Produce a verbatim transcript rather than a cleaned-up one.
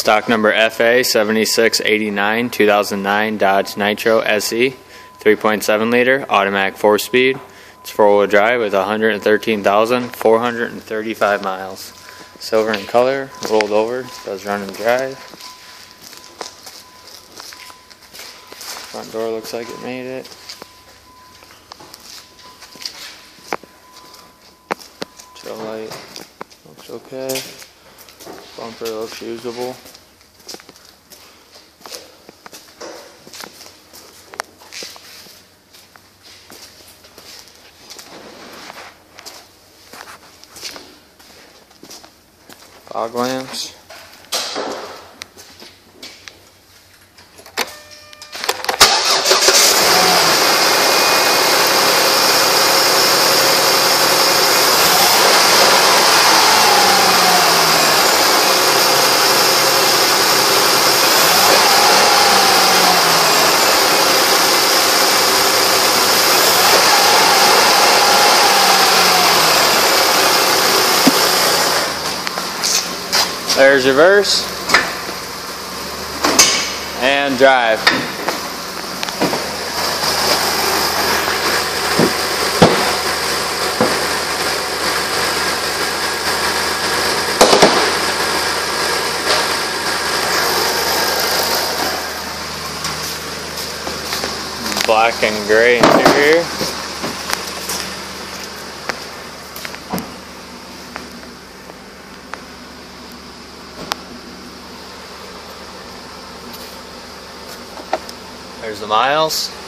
Stock number F A seven six eight nine, two thousand nine Dodge Nitro S E, three point seven liter, automatic four speed. It's four-wheel drive with one hundred thirteen thousand four hundred thirty-five miles. Silver in color, rolled over, does run and drive. Front door looks like it made it. Tail light looks okay. Bumper looks usable. Fog lamps. There's reverse and drive. Black and gray interior. There's the miles.